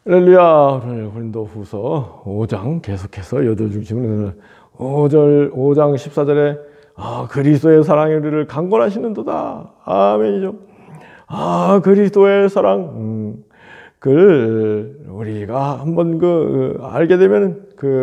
할렐루야. 오늘 고린도후서 5장 계속해서 여덟 중심으로 5장 14절에 그리스도의 사랑이 우리를 강권하시는도다. 아멘이죠. 그리스도의 사랑 우리가 한번 알게 되면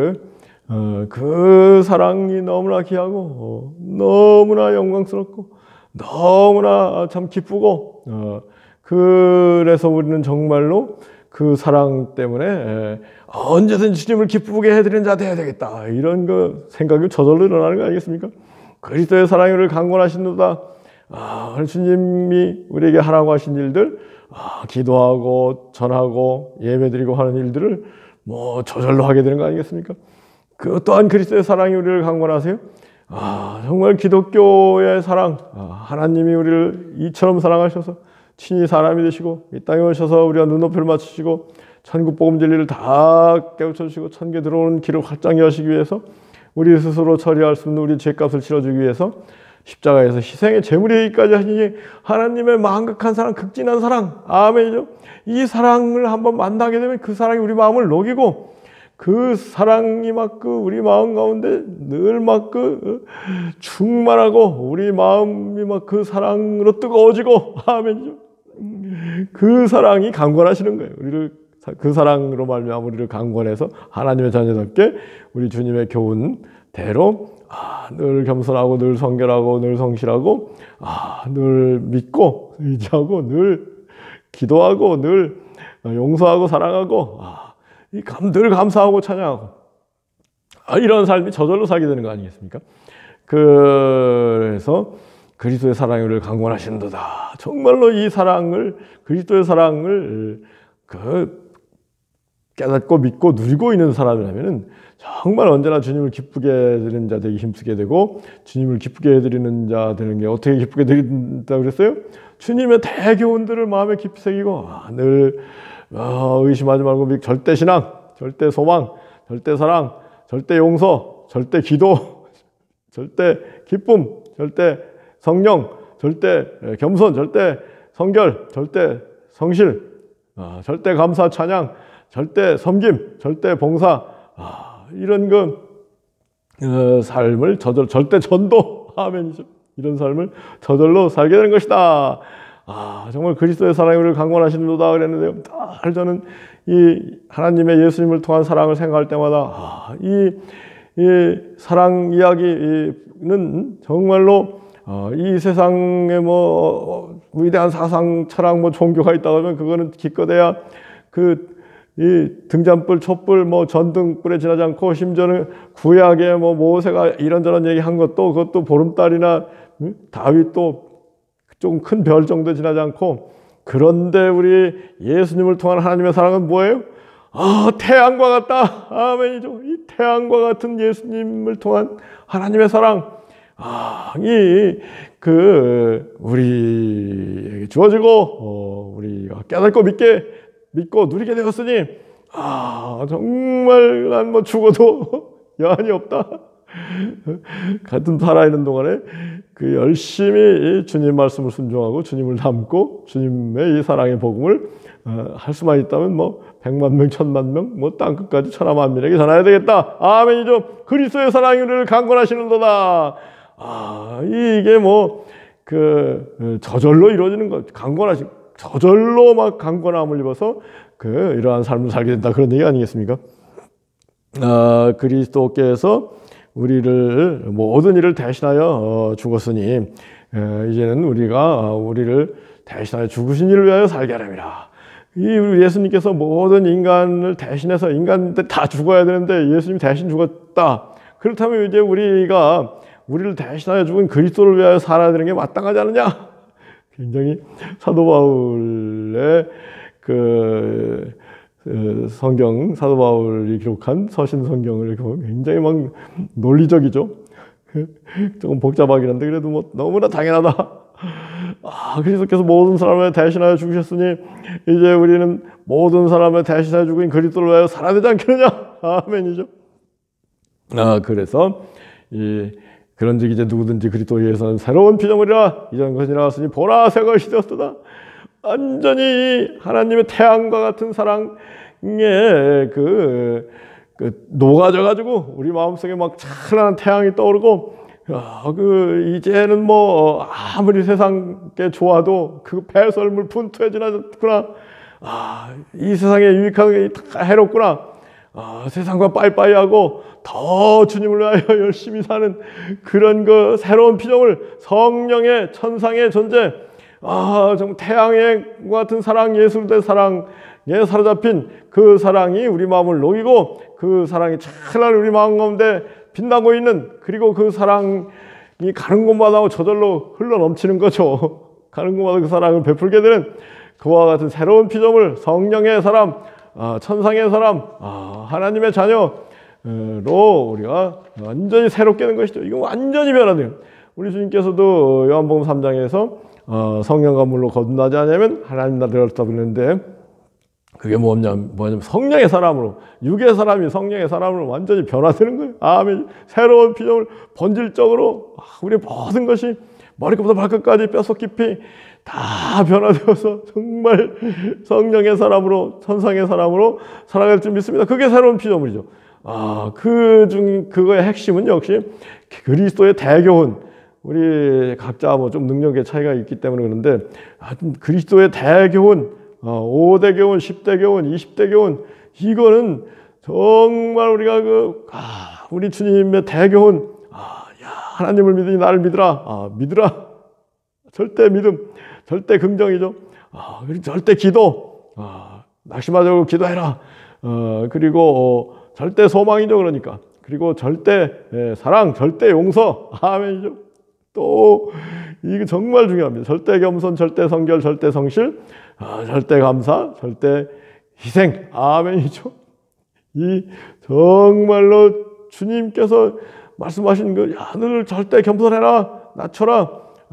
그 사랑이 너무나 귀하고 너무나 영광스럽고 너무나 참 기쁘고 그래서 우리는 정말로 그 사랑 때문에 언제든 주님을 기쁘게 해드리는 자 되어야 되겠다, 이런 생각이 저절로 일어나는 거 아니겠습니까? 그리스도의 사랑이 우리를 강권하시는도다. 주님이 우리에게 하라고 하신 일들, 기도하고 전하고 예배드리고 하는 일들을 저절로 하게 되는 거 아니겠습니까? 그 또한 그리스도의 사랑이 우리를 강권하세요. 정말 기독교의 사랑, 하나님이 우리를 이처럼 사랑하셔서 친히 사람이 되시고 이 땅에 오셔서 우리가 눈높이를 맞추시고 천국 복음 진리를 다 깨우쳐 주시고 천국에 들어오는 길을 활짝 여시기 위해서 우리 스스로 처리할 수 없는 우리 죄값을 치러주기 위해서 십자가에서 희생의 제물이 되기까지 하시니 하나님의 망극한 사랑, 극진한 사랑, 아멘이죠. 이 사랑을 한번 만나게 되면 그 사랑이 우리 마음을 녹이고 그 사랑이 우리 마음 가운데 늘 충만하고 우리 마음이 그 사랑으로 뜨거워지고, 아멘이죠. 그 사랑이 강권하시는 거예요. 우리를 그 사랑으로 말미암아 우리를 강권해서 하나님의 자녀답게 우리 주님의 교훈대로 늘 겸손하고 늘 성결하고 늘 성실하고 늘 믿고 의지하고 늘 기도하고 늘 용서하고 사랑하고 늘 감사하고 찬양하고 이런 삶이 저절로 살게 되는 거 아니겠습니까? 그래서 그리스도의 사랑이 우리를 강권하시는도다. 정말로 이 사랑을, 그리스도의 사랑을 깨닫고 믿고 누리고 있는 사람이라면 정말 언제나 주님을 기쁘게 해드리는 자 되기 힘쓰게 되고, 주님을 기쁘게 해드리는 자 되는 게 어떻게 기쁘게 해드린다고 그랬어요? 주님의 대교훈들을 마음에 깊이 새기고 늘 의심하지 말고 절대 신앙, 절대 소망, 절대 사랑, 절대 용서, 절대 기도, 절대 기쁨, 절대 성령, 절대 겸손, 절대 성결, 절대 성실, 절대 감사 찬양, 절대 섬김, 절대 봉사, 이런 삶을 절대 전도, 아멘이죠. 이런 삶을 저절로 살게 되는 것이다. 정말 그리스도의 사랑이 우리를 강권하시는도다 그랬는데요. 저는 이 하나님의 예수님을 통한 사랑을 생각할 때마다 이 사랑 이야기는 정말로 이 세상에 위대한 사상, 철학, 종교가 있다고 하면 그거는 기껏해야 이 등잔불, 촛불, 전등불에 지나지 않고, 심지어는 구약에 모세가 이런저런 얘기한 그것도 보름달이나 다윗도 좀 큰 별 정도 지나지 않고, 그런데 우리 예수님을 통한 하나님의 사랑은 뭐예요? 태양과 같다. 아멘이죠. 이 태양과 같은 예수님을 통한 하나님의 사랑, 우리에게 주어지고 우리가 깨닫고 믿고 누리게 되었으니 정말 난 죽어도 여한이 없다. 같은 살아있는 동안에 열심히 주님 말씀을 순종하고 주님을 닮고 주님의 이 사랑의 복음을 할 수만 있다면 100만 명, 1000만 명, 땅끝까지 천하만민에게 전해야 되겠다. 아멘이죠. 그리스도의 사랑이 우리를 강권하시는도다. 이게 저절로 이루어지는 것, 저절로 강권함을 입어서 이러한 삶을 살게 된다, 그런 얘기 아니겠습니까? 그리스도께서 우리를 모든 일을 대신하여 죽었으니 이제는 우리를 대신하여 죽으신 일을 위하여 살게 하랍니다. 우리 예수님께서 모든 인간을 대신해서 인간들 다 죽어야 되는데 예수님이 대신 죽었다. 그렇다면 이제 우리를 대신하여 죽은 그리스도를 위하여 살아야 되는 게 마땅하지 않느냐? 굉장히 사도 바울의 사도 바울이 기록한 서신 성경을 이렇게 보면 굉장히 논리적이죠. 조금 복잡하긴 한데 그래도 너무나 당연하다. 그리스도께서 모든 사람을 대신하여 죽으셨으니 이제 우리는 모든 사람을 대신하여 죽은 그리스도를 위하여 살아야 되지 않겠느냐? 아멘이죠. 그래서 그런즉 이제 누구든지 그리스도 예수는 새로운 피조물이라, 이전 것이 나왔으니 보라 새 것이 되었도다. 완전히 하나님의 태양과 같은 사랑에 녹아져 가지고 우리 마음속에 막 찬란한 태양이 떠오르고, 이제는 뭐 아무리 세상에 좋아도 그 배설물 분투에 지나졌구나. 이 세상에 유익한 게 다 해롭구나. 세상과 빠이빠이하고 더 주님을 위하여 열심히 사는 그런 그 새로운 피조물, 성령의 천상의 존재, 정말 태양의 같은 사랑, 예수의 사랑에 사로잡힌 그 사랑이 우리 마음을 녹이고, 그 사랑이 찬란히 우리 마음 가운데 빛나고 있는, 그리고 그 사랑이 가는 곳마다 저절로 흘러 넘치는 거죠. 가는 곳마다 그 사랑을 베풀게 되는 그와 같은 새로운 피조물, 성령의 사람, 천상의 사람, 하나님의 자녀로 우리가 완전히 새롭게 되는 것이죠. 이거 완전히 변화돼요. 우리 주님께서도 요한복음 3장에서 성령과 물로 거듭나지 않으면 하나님 나라를 얻다 그랬는데, 그게 뭐냐면 성령의 사람으로, 육의 사람이 성령의 사람으로 완전히 변화되는 거예요. 아멘. 새로운 피조물, 본질적으로 우리 모든 것이 머리부터 발끝까지 뼛속 깊이 다 변화되어서 정말 성령의 사람으로, 천상의 사람으로 살아갈 줄 믿습니다. 그게 새로운 피조물이죠. 그거의 핵심은 역시 그리스도의 대교훈. 우리 각자 뭐 좀 능력의 차이가 있기 때문에 그런데, 그리스도의 대교훈, 5대 교훈, 10대 교훈, 20대 교훈, 이거는 정말 우리가 우리 주님의 대교훈, 하나님을 믿으니 나를 믿으라. 믿으라. 절대 믿음, 절대 긍정이죠. 그리고 절대 기도, 낙심하지 말고 기도해라. 그리고 절대 소망이죠. 그러니까. 그리고 절대 사랑, 절대 용서. 아멘이죠. 또 이게 정말 중요합니다. 절대 겸손, 절대 성결, 절대 성실, 절대 감사, 절대 희생. 아멘이죠. 이 정말로 주님께서 말씀하신 너를 절대 겸손해라, 낮춰라.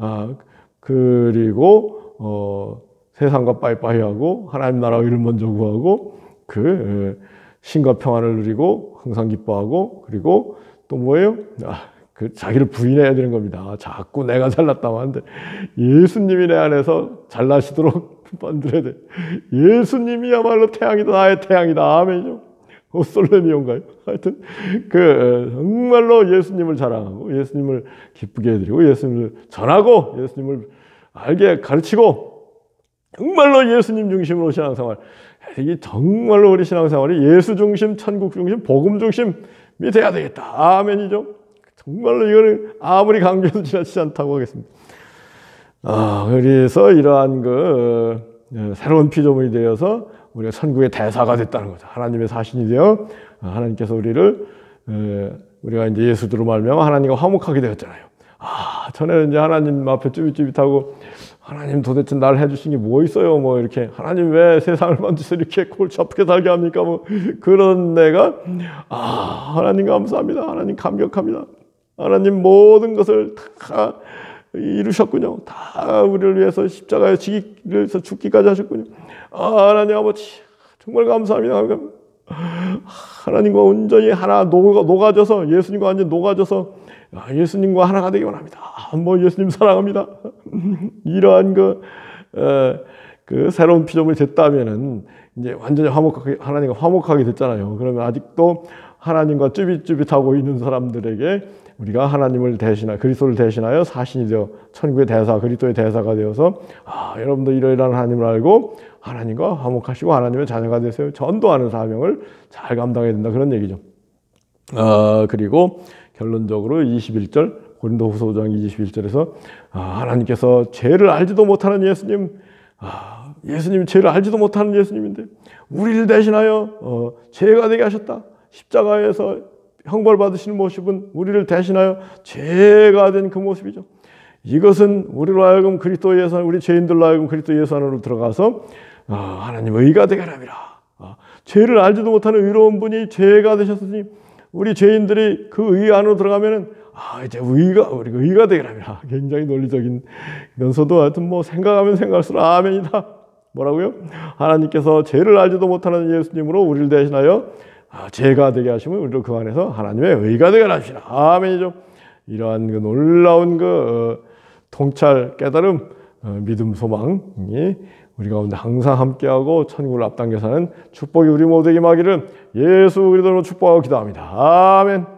그리고 세상과 빠이빠이하고 하나님 나라 의를 먼저 구하고, 신과 평안을 누리고 항상 기뻐하고, 그리고 또 뭐예요? 자기를 부인해야 되는 겁니다. 자꾸 내가 잘났다고 하는데, 예수님이 내 안에서 잘나시도록 만들어야 돼. 예수님이야말로 태양이다, 나의 태양이다. 아멘이죠. 솔레미온가요? 하여튼 정말로 예수님을 자랑하고, 예수님을 기쁘게 해드리고, 예수님을 전하고, 예수님을 알게 가르치고, 정말로 예수님 중심으로 신앙생활. 이게 정말로 우리 신앙생활이 예수 중심, 천국 중심, 복음 중심이 돼야 되겠다. 아멘이죠. 정말로 이거는 아무리 강조해도 지나치지 않다고 하겠습니다. 그래서 이러한 새로운 피조물이 되어서 우리가 천국의 대사가 됐다는 거죠. 하나님의 사신이 되어 하나님께서 우리가 이제 예수로 말미암아 하나님과 화목하게 되었잖아요. 전에는 이제 하나님 앞에 쭈삣쭈삣하고, 하나님 도대체 날 해주신 게 뭐 있어요? 뭐 이렇게, 하나님 왜 세상을 만드셔서 이렇게 골치 아프게 살게 합니까? 뭐 그런 내가, 하나님 감사합니다. 하나님 감격합니다. 하나님 모든 것을 다 이루셨군요. 다 우리를 위해서 십자가에 지기를 죽기까지 하셨군요. 하나님 아버지 정말 감사합니다. 하나님과 온전히 하나 녹아져서, 예수님과 완전히 녹아져서 예수님과 하나가 되기 원합니다. 예수님 사랑합니다. 이러한 새로운 피조물이 됐다면은 이제 완전히 하나님과 화목하게 됐잖아요. 그러면 아직도 하나님과 쭈삣쭈삣하고 있는 사람들에게 우리가 하나님을 그리스도를 대신하여 사신이 되어 천국의 대사, 그리스도의 대사가 되어서, 여러분도 이러이러한 하나님을 알고 하나님과 화목하시고 하나님의 자녀가 되세요. 전도하는 사명을 잘 감당해야 된다. 그런 얘기죠. 그리고 결론적으로 21절, 고린도후서 5장 21절에서 하나님께서 죄를 알지도 못하는 예수님, 예수님이 죄를 알지도 못하는 예수님인데 우리를 대신하여 죄가 되게 하셨다. 십자가에서 형벌 받으시는 모습은 우리를 대신하여 죄가 된 그 모습이죠. 이것은 우리로 하여금 그리스도 예수, 우리 죄인들로 하여금 그리스도 예수 안으로 들어가서 하나님 의가 되게 하라. 죄를 알지도 못하는 의로운 분이 죄가 되셨으니 우리 죄인들이 그 의 안으로 들어가면은 이제 우리가 의가 되게 하라. 굉장히 논리적인 면서도 하여튼 생각하면 생각할수록 아멘이다. 뭐라고요? 하나님께서 죄를 알지도 못하는 예수님으로 우리를 대신하여 죄가 되게 하시면 우리로 그 안에서 하나님의 의가 되게 하시라. 아멘이죠. 이러한 놀라운 통찰, 깨달음, 믿음, 소망이 우리 가운데 항상 함께하고 천국을 앞당겨 사는 축복이 우리 모두에게 임하기를 예수 그리스도로 축복하고 기도합니다. 아멘.